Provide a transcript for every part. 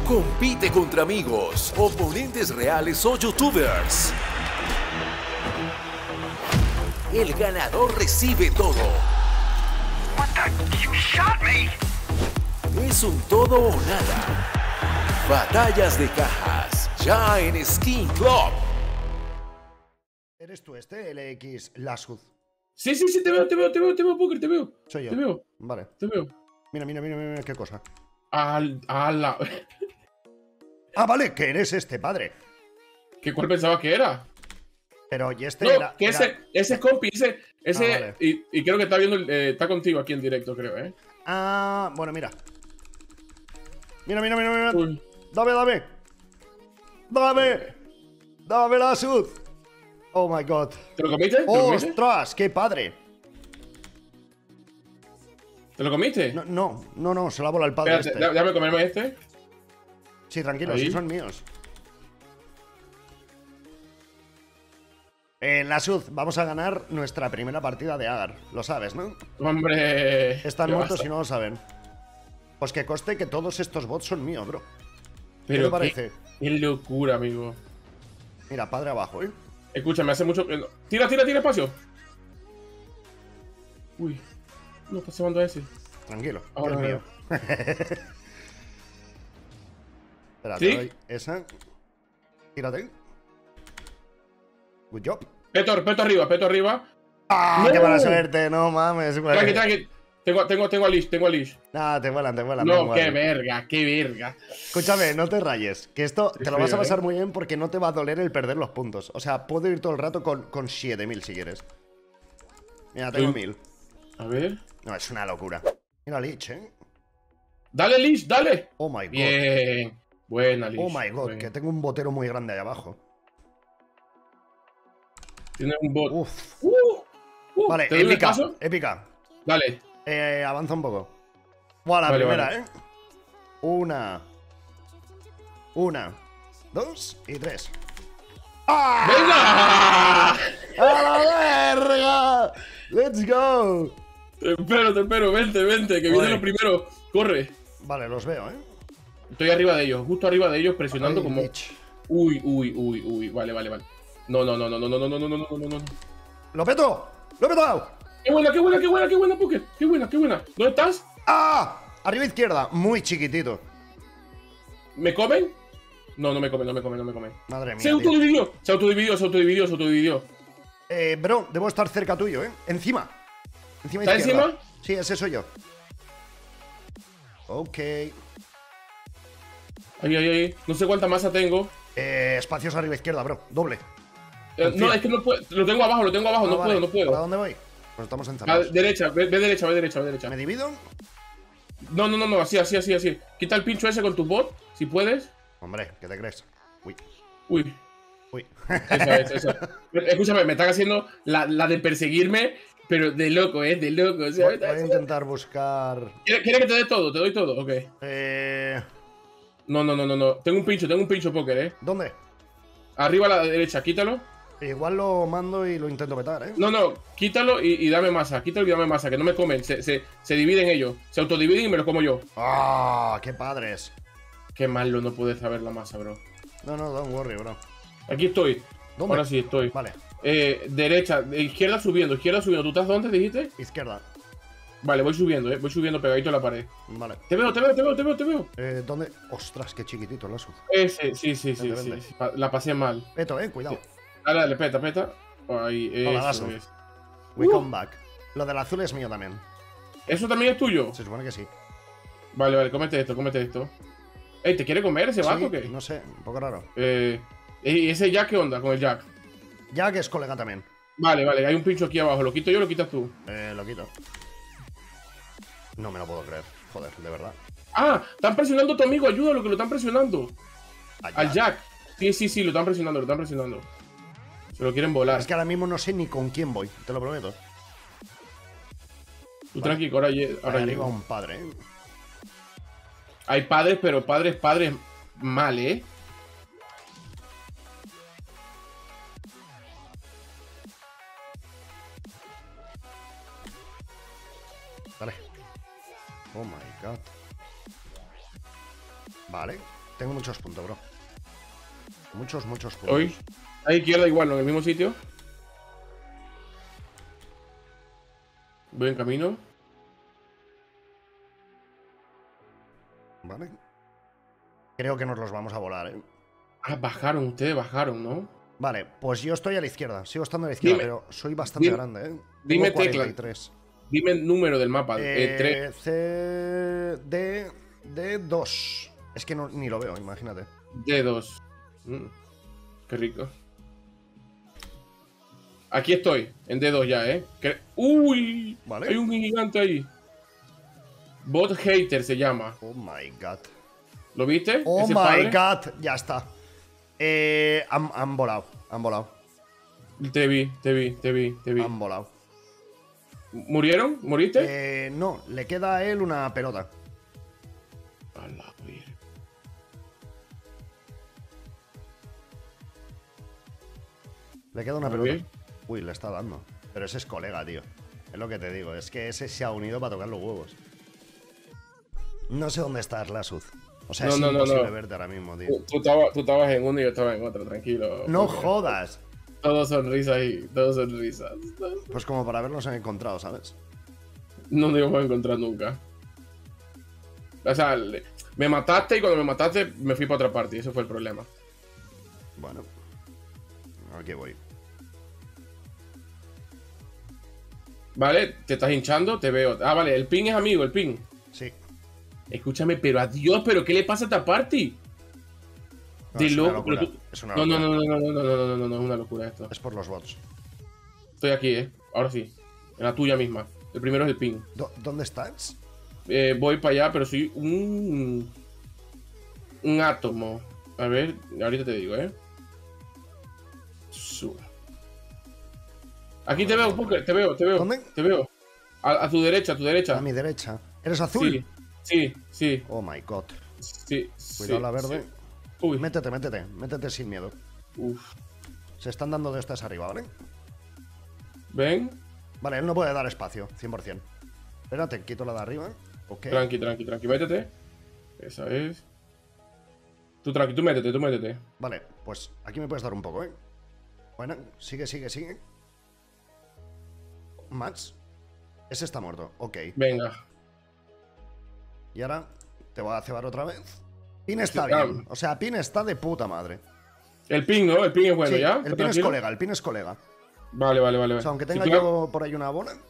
Compite contra amigos, oponentes reales o youtubers. El ganador recibe todo. What the? You shot me! Es un todo o nada. Batallas de cajas, ya en Skin Club. ¿Eres tú este, LX Lasuz? Sí, te veo, Poker, te veo. Soy yo. Te veo, Vale. te veo. Mira, qué cosa. ¡Hala! Ah, vale, que eres este, padre. ¿Qué cuál pensaba que era? Pero, y este No, era... que ese es compi, ese vale. y creo que está viendo, está contigo aquí en directo, creo, ¿eh? Ah, bueno, mira. Mira. Uy. Dame Lasuz. Oh my god. ¿Te lo comiste? ¿Te lo comiste? ¡Ostras! ¡Qué padre! ¿Te lo comiste? No, se la bola el padre. Espérate, este. déjame comerme este. Sí, tranquilo, Ahí. sí son míos. Lasuz, vamos a ganar nuestra primera partida de Agar. Lo sabes, ¿no? Hombre. Están ¿qué muertos basta? y no lo saben. Pues que conste que todos estos bots son míos, bro. ¿Qué Pero te parece? Qué locura, amigo. Mira, padre abajo, ¿eh? Escúchame, hace mucho que no. Tira, espacio. Uy. No, está llevando a ese. Tranquilo, Ahora es veo. mío. Espera, ¿Sí? te doy esa. Tírate. Good job. Peto arriba. ¡Ah! ¡No! ¡Qué mala suerte! No mames, güey. Tranqui. Tengo a Lish. Nada, te vuelan, No, da qué igual. verga. Escúchame, no te rayes. Que esto te lo feo, vas a pasar ¿eh? muy bien porque no te va a doler el perder los puntos. O sea, puedo ir todo el rato con 7000 si quieres. Mira, tengo Uy. 1000. A ver. No, es una locura. Mira Lich, ¿eh? Dale, Lish, dale. Oh my god. Bien. Buena, Lish. Oh my god, Buena. que tengo un botero muy grande ahí abajo. Tiene un bot. Uf. Vale, Vale, ¿te doy el épica, paso? épica. Dale. Avanza un poco. Buah, la Vale, primera, vale. ¿eh? Una, dos y tres. ¡Ah! ¡Venga! ¡A la verga! ¡Let's go! Te espero, vente, que viene Vale. lo primero. Corre. Vale, los veo, ¿eh? Estoy arriba de ellos, justo arriba de ellos, presionando Ay, como. Lich. Uy. Vale. No. ¡Lo peto! ¡Lo he petado! Qué buena, Poker. Qué buena. ¿Dónde estás? ¡Ah! Arriba izquierda, muy chiquitito. ¿Me comen? No me comen. Madre mía. Se tío. autodividió. Bro, debo estar cerca tuyo, ¿eh? Encima. Encima ¿Está izquierda. encima? Sí, ese soy yo. Ok. Ay. No sé cuánta masa tengo. Espacios arriba izquierda, bro. Doble. No, Encima. es que no puedo. Lo tengo abajo, Ah, no vale. puedo. ¿Para dónde voy? Pues estamos A encerrados. derecha, ve derecha. ¿Me divido? No, así. Quita el pincho ese con tu bot, si puedes. Hombre, ¿qué te crees? Uy. Uy, Uy. esa. Escúchame, me están haciendo la de perseguirme, pero de loco, de loco. O sea, Voy a intentar buscar. ¿Quiere que te dé todo? ¿Te doy todo? Ok. No. Tengo un pincho Poker, ¿Dónde? Arriba a la derecha, quítalo. Igual lo mando y lo intento petar, ¿eh? No, quítalo y dame masa. Quítalo y dame masa, que no me comen. Se dividen ellos. Se autodividen y me los como yo. ¡Ah! ¡Qué padres! Qué malo no puede saber la masa, bro. No, don't worry, bro. Aquí estoy. ¿Dónde? Ahora sí estoy. Vale, Derecha, izquierda subiendo. ¿Tú estás dónde, dijiste? izquierda. Vale, voy subiendo, voy subiendo pegadito a la pared. Vale. Te veo. ¿Dónde? ¡Ostras, qué chiquitito el Lasuz! Sí. Vente. La pasé mal. Peto, cuidado. Dale, peta. Ahí, Hola, eso Lazo. es. We come back. Lo del azul es mío también. ¿Eso también es tuyo? Se supone que sí. Vale, cómete esto. Ey, ¿te quiere comer ese vato o qué? No sé, un poco raro. ¿Y ese Jack qué onda con el Jack? Ya que es colega también. Vale, hay un pincho aquí abajo. ¿Lo quito yo o lo quitas tú? Lo quito. No me lo puedo creer. Joder, de verdad. ¡Ah! Están presionando a tu amigo. Ayúdalo, que lo están presionando. Al Jack. Sí, lo están presionando. Se lo quieren volar. Es que ahora mismo no sé ni con quién voy, te lo prometo. Tú tranquilo, ahora Ahí arriba llego. un padre, ¿eh? Hay padres, pero padres mal, ¿eh? Vale. Oh my god. Vale. tengo muchos puntos, bro. Muchos puntos. Hoy. A izquierda igual, ¿no? En el mismo sitio. Voy en camino. Vale. Creo que nos los vamos a volar, ¿eh? Ah, bajaron, ustedes bajaron, ¿no? Vale, pues yo estoy a la izquierda. Sigo estando a la izquierda, Dime, pero soy bastante dime, grande, ¿eh? Dime Tengo tecla. 43. Dime el número del mapa. 3. C, D, D2. Es que no, ni lo veo, imagínate. D2. Qué rico. Aquí estoy, en D2 ya, ¿eh? ¡Uy! Vale. Hay un gigante ahí. Bot Hater se llama. Oh my god. ¿Lo viste? Oh Ese my padre. god. Ya está. Han volado. Han volado. Te vi. Han volado. ¿Murieron? ¿Moriste? No, le queda a él una pelota. A la virgen. Le queda una Muy pelota. bien. Uy, le está dando. Pero ese es colega, tío. Es lo que te digo. Es que ese se ha unido para tocar los huevos. No sé dónde estás, Lasuz. O sea, No, es no, imposible no. verte ahora mismo, tío. Tú estabas en uno y yo estaba en otro, tranquilo. No Porque jodas. Todo sonrisas ahí, todo sonrisas. Pues como para habernos encontrado, ¿sabes? No nos íbamos a encontrar nunca. O sea, me mataste y cuando me mataste me fui para otra parte y eso fue el problema. Bueno. Aquí voy. ¿Vale? Te estás hinchando, te veo. Ah, vale, el ping es amigo, el ping. Sí. Escúchame, pero adiós, pero ¿qué le pasa a esta party? No, De es una loco, locura. pero tú- Es una No, locura. no, es una locura esto. Es por los bots. Estoy aquí, ahora sí. En la tuya misma. El primero es el ping. ¿Dónde estás? Voy para allá, pero soy un átomo. A ver, ahorita te digo, Aquí te veo, Poker, te veo. ¿Dónde? Te veo. A tu derecha, A mi derecha. ¿Eres azul? Sí. Oh my god. Sí. Cuidado la verde. sí. Uy, Métete sin miedo. uf. Se están dando de estas arriba, ¿vale? Ven. Vale, él no puede dar espacio, 100%. Espérate, quito la de arriba. Ok. Tranqui. Métete. Esa es. Tú tranqui, tú métete. Vale, pues aquí me puedes dar un poco, ¿eh? Bueno, sigue. Max. Ese está muerto, ok. Venga. Y ahora te voy a cebar otra vez. Pin está Sí, bien. O sea, Pin está de puta madre. El ping, ¿no? El ping es bueno, Sí, ¿ya? el Pin es ¿Tranquilo? colega, el Pin es colega. Vale. O sea, aunque Si tenga tú- yo por ahí una bola.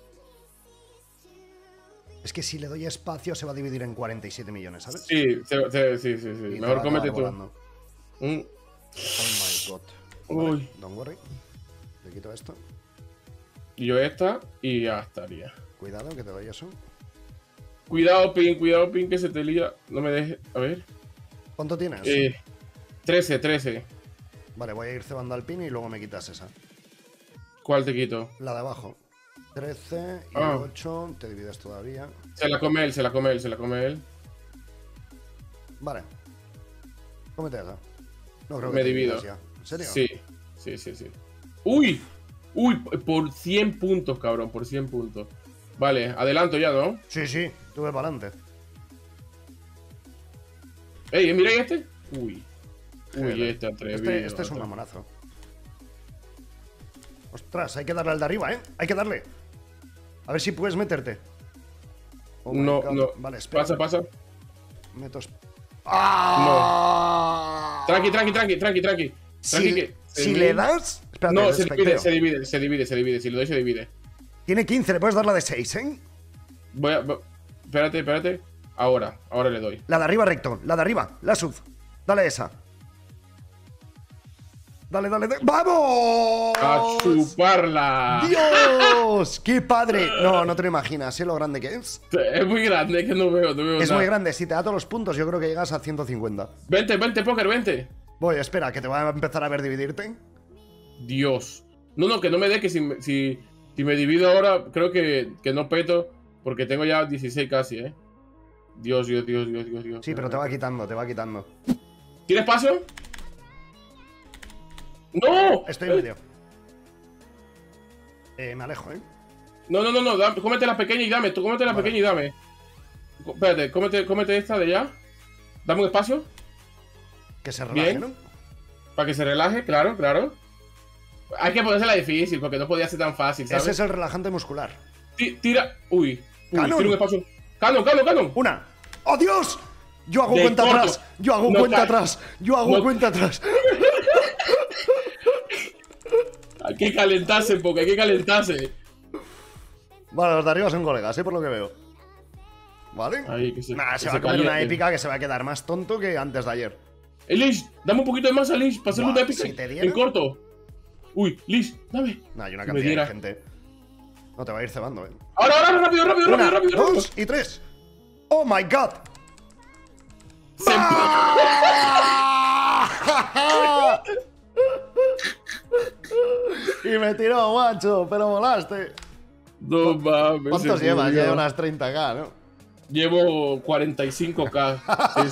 Es que si le doy espacio se va a dividir en 47 millones, ¿sabes? Sí. Y te Mejor va a cómete acabar tú. volando. Mm. Oh my god. Uy. Vale, don't worry. Le quito esto. Y yo esta y ya estaría. Cuidado que te doy eso. Cuidado, ping, que se te lía. No me dejes. A ver. ¿Cuánto tienes? 13. Vale, voy a ir cebando al Pin y luego me quitas esa. ¿Cuál te quito? La de abajo. 13 y Ah. 8. Te divides todavía. Se la come él. Vale. Cómete esa. No creo que Me te divido. dividas ya. ¿En serio? Sí. ¡Uy! Por 100 puntos, cabrón, por 100 puntos. Vale, adelanto ya, ¿no? Sí. Tuve para adelante. Ey, mira este. Uy, Joder. atrevido. Este es un mamonazo. Ostras, hay que darle al de arriba, ¿eh? Hay que darle. A ver si puedes meterte. Oh my No. God. Vale, espera. Pasa. Meto. ¡Ah! Tranqui. Si, que- si le das. Espérate, No, despecteo. se divide. Si lo doy, se divide. Tiene 15, le puedes dar la de 6, ¿eh? Espérate. Ahora le doy. La de arriba recto, la de arriba, la sub. Dale esa. Dale. ¡Vamos! ¡A chuparla! ¡Dios! ¡Qué padre! No te lo imaginas, ¿eh? Lo grande que es. Es muy grande, es que no veo Es nada. muy grande, si te da todos los puntos, yo creo que llegas a 150. Vente, Poker, vente. Voy, espera, que te voy a empezar a ver dividirte. Dios. No, que no me dé, que si me divido ahora, creo que no peto, porque tengo ya 16 casi, ¿eh? Dios. Sí, pero te va quitando. ¿Tienes espacio? ¡No! Estoy en medio. Me alejo, ¿eh? No, cómete la pequeña y dame. Tú cómete la pequeña y dame. Espérate, cómete esta de allá. Dame un espacio. Que se relaje, Bien. ¿no? Para que se relaje, claro, claro. Hay que ponérsela difícil porque no podía ser tan fácil, ¿sabes? Ese es el relajante muscular. Tira. Uy. Canon. Tira un espacio. Canon. Una. ¡Oh, Dios! Yo hago De cuenta corto. atrás. Yo hago No cuenta cae. atrás. Yo hago No. cuenta atrás. Hay que calentarse, porque hay que calentarse. Vale, los de arriba son colegas, por lo que veo. ¿Vale? Ahí, que se, Nah, que se va a comer una calienten. épica que se va a quedar más tonto que antes de ayer. Lish, dame un poquito de masa, Lish, para hacer Buah, una épica. si te diera. En corto. Uy, Lish, dame. Nah, hay una Si me cantidad de diera. gente. No te va a ir cebando, Ahora, rápido. Una, dos y tres. ¡Oh, my God! Se- Y me tiró, macho, pero volaste. No mames. ¿Cuántos se llevas? murió. Lleva unas 30k, ¿no? Llevo 45k.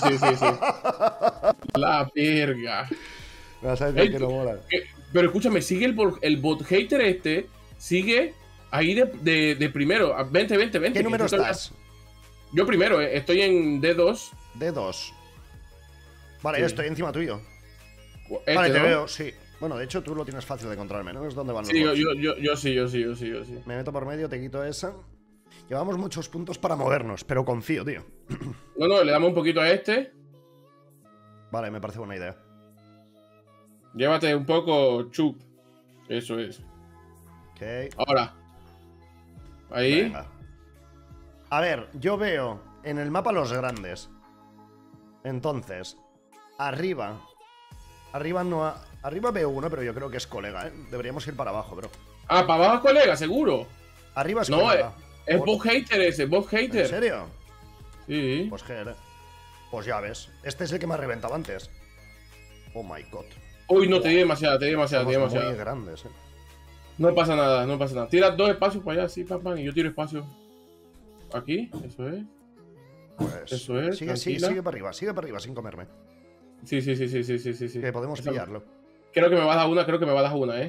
Sí. La verga. Me vas a Ey, decir que no mola. Pero escúchame, sigue el bot hater este. Sigue ahí de primero. Vente. ¿Qué número Necesito- estás? Yo primero, estoy en D2. D2. Vale, Sí. estoy encima tuyo. Este, Vale, te ¿no? veo, sí. Bueno, de hecho tú lo tienes fácil de encontrarme, ¿no? Es donde van los Sí, bots. yo sí. Me meto por medio, te quito esa. Llevamos muchos puntos para movernos, pero confío, tío. No, le damos un poquito a este. Vale, me parece buena idea. Llévate un poco chup. Eso es. Ok. Ahora. Ahí. Venga. A ver, yo veo en el mapa los grandes. Entonces, arriba. Arriba no ha... Arriba veo uno, pero yo creo que es colega, ¿eh? Deberíamos ir para abajo, bro. Ah, para abajo, colega, seguro. Arriba es No, colega. es bot hater ese, bot ¿En hater. serio? Sí. Pues GR. Pues ya ves. Este es el que me reventaba antes. Oh my god. Uy, no, te di demasiado. Somos muy grandes, eh. No pasa nada. Tira 2 espacios para allá, sí, papá, y yo tiro espacio. Aquí, eso es. Pues Eso es, sigue para arriba, sin comerme. Sí. Que podemos Esa- pillarlo. Creo que me va a dar una,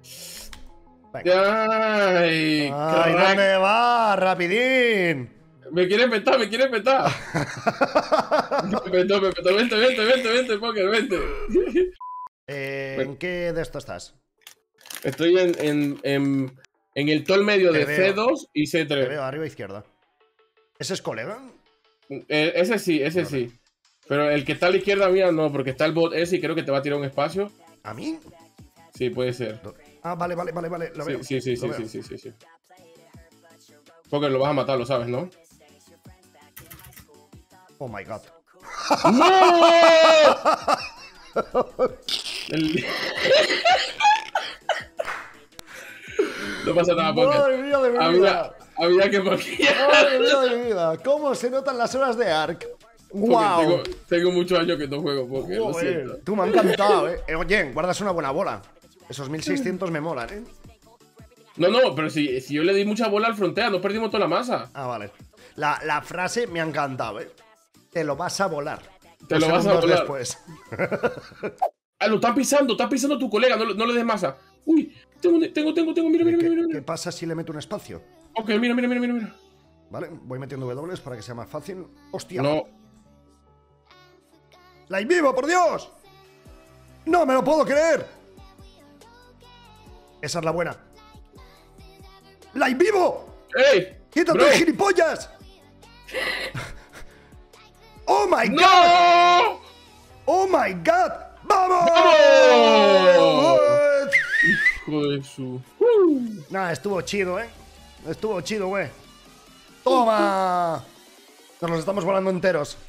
Venga. Ay, ¡Ay, crack. dónde va! ¡Rapidín! Me quiere petar. Me petó. Vente, Poker, vente. ¿En qué de esto estás? Estoy en el tol medio Te de veo. C2 y Te C3. veo, arriba izquierda. ¿Ese es colega? Ese sí. Pero el que está a la izquierda mía no, porque está el bot ese y creo que te va a tirar un espacio. ¿A mí? Sí, puede ser. Ah, vale. Lo veo. Sí. Lo veo. Porque lo vas a matar, lo sabes, ¿no? Oh my god. ¡No! El- No pasa nada, Poker. ¡Madre mía de mi vida! Había que maquillar. ¡Madre mía de mi vida! ¿Cómo se notan las horas de Ark? Porque ¡Wow! tengo muchos años que no juego Poker, lo siento. Tú me ha encantado, eh. Oye, guardas una buena bola. Esos 1600 me molan, eh. No, pero si yo le di mucha bola al frontera, no perdimos toda la masa. Ah, vale. La frase me ha encantado, eh. Te lo vas a volar. Te lo Dos vas a segundos volar. después. Ah, lo está pisando tu colega, no le des masa. Uy, tengo, mira. ¿Qué pasa si le meto un espacio? Ok, mira. Vale, voy metiendo W para que sea más fácil. ¡Hostia! No, ¡La vivo, por Dios! ¡No me lo puedo creer! Esa es la buena. ¡La vivo! ¡Ey! ¡Quítate, bro. gilipollas! ¡Oh my god! ¡No! ¡Oh my god! ¡Vamos! ¡Vamos! Hijo de su... Nah, estuvo chido, ¿eh? Estuvo chido, güey. ¡Toma! Nos los estamos volando enteros.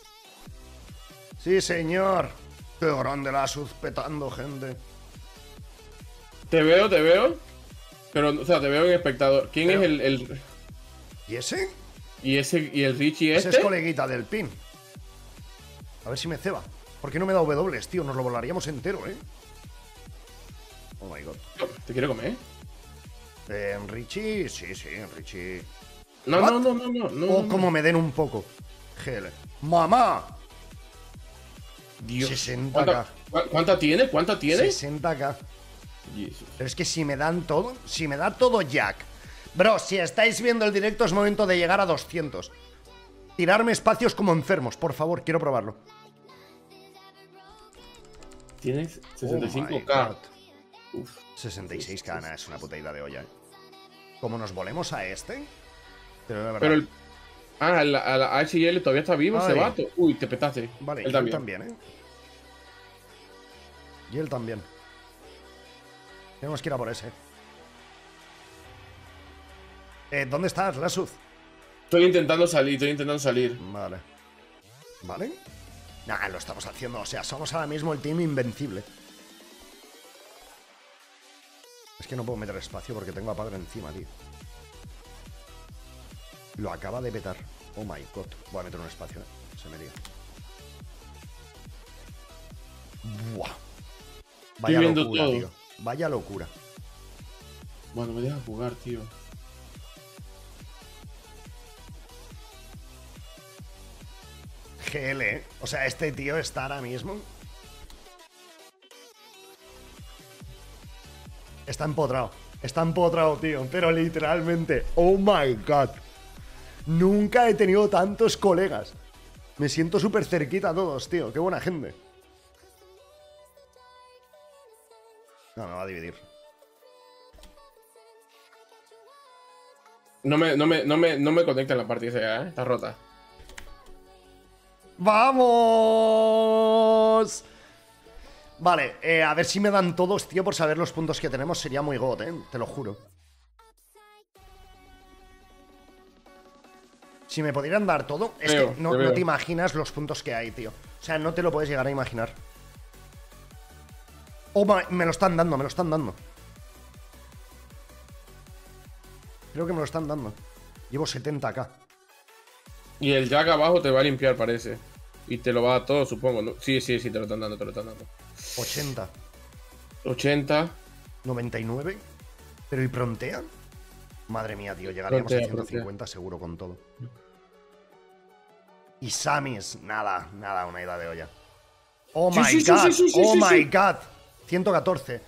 Sí, señor. Qué grande la Suz petando, gente. Te veo. Pero, o sea, te veo en espectador. ¿Quién Pero- es el... ¿Y ese? ¿Y el Richie Ese este? es coleguita del pin. A ver si me ceba. ¿Por qué no me da W, tío? Nos lo volaríamos entero, ¿eh? Oh my god. ¿Te quiere comer? Richie, sí, Richie. No. O como me den un poco. GL. ¡Mamá! Dios. 60k. ¿Cuánta tiene? 60k. Jesus. Pero es que si me dan todo, si me da todo Jack. Bro, si estáis viendo el directo es momento de llegar a 200. Tirarme espacios como enfermos, por favor, quiero probarlo. Tienes Oh my 65k. God. Uf. 66k, nada, es una puta idea de olla. Como nos volemos a este. Pero de verdad. Pero el. Ah, la HL todavía está vivo ese Ay. vato. Uy, te petaste. Vale, Él y también. él también, ¿eh? Y él también. Tenemos que ir a por ese. ¿Dónde estás, Lasuz? Estoy intentando salir. Vale. ¿Vale? Nah, lo estamos haciendo. O sea, somos ahora mismo el team invencible. Es que no puedo meter espacio porque tengo a padre encima, tío. Lo acaba de petar. Oh my god. Voy a meter un espacio, Se me lía. Buah. Vaya viendo locura, todo. tío. Vaya locura. Bueno, me deja jugar, tío. GL, ¿eh? O sea, este tío está ahora mismo. Está empotrado. Está empotrado, tío. Pero literalmente. Oh my god. Nunca he tenido tantos colegas. Me siento súper cerquita a todos, tío. Qué buena gente. No, me va a dividir. No me conecta en la partida esa, Está rota. ¡Vamos! Vale, a ver si me dan todos, tío, por saber los puntos que tenemos. Sería muy god, te lo juro. Si me pudieran dar todo, es que no te imaginas los puntos que hay, tío. O sea, no te lo puedes llegar a imaginar. Oh, me lo están dando, me lo están dando. Creo que me lo están dando. Llevo 70k. Y el Jack abajo te va a limpiar, parece. Y te lo va a dar todo, supongo, ¿no? Sí, te lo están dando, 80. 80. 99. ¿Pero y Prontea? Madre mía, tío, llegaríamos a 150 seguro con todo. Y Samis, nada, una idea de olla. Oh my god, oh my god. 114.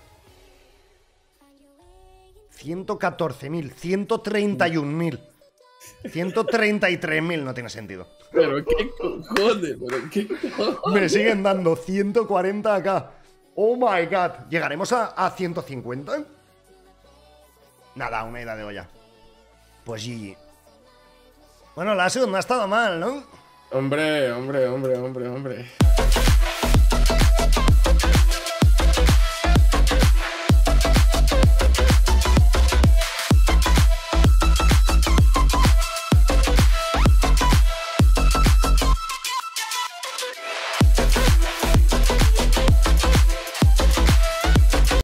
114.000, 131.000. 133.000, no tiene sentido. Pero qué cojones, Me siguen dando 140k. Oh my god. ¿Llegaremos a 150? Nada, una idea de olla. Pues GG. Bueno, la segunda no ha estado mal, ¿no? Hombre.